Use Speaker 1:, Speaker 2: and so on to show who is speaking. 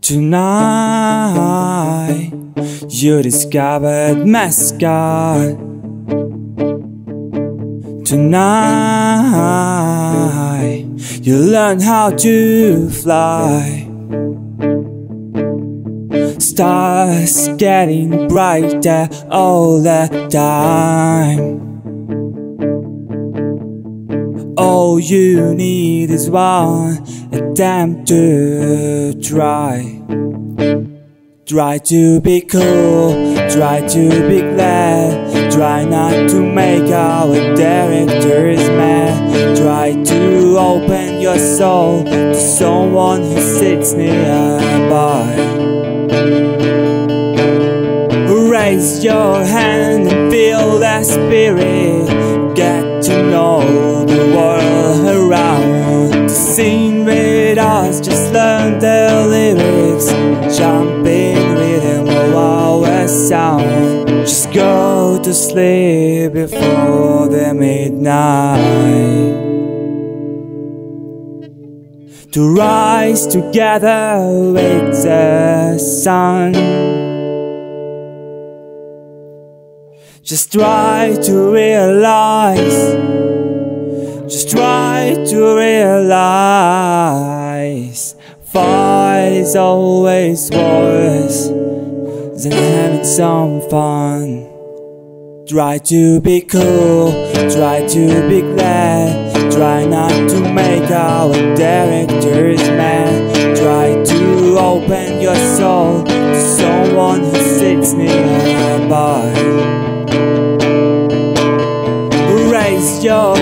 Speaker 1: Tonight, you discovered MASCOT. Tonight, you learn how to fly. Stars getting brighter all the time. All you need is one attempt to try. Try to be cool, try to be glad. Try not to make our directors mad. Try to open your soul to someone who sits nearby. Raise your hand and feel that spirit. Get to know the world around. To sing with us, just learn the lyrics. Jump in rhythm of our sound. Just go to sleep before the midnight. To rise together with the sun. Just try to realize. Just try to realize. Fight is always worse than having some fun. Try to be cool, try to be glad. Try not to make our directors mad. Try to open your soul to someone who sits nearby. Raise your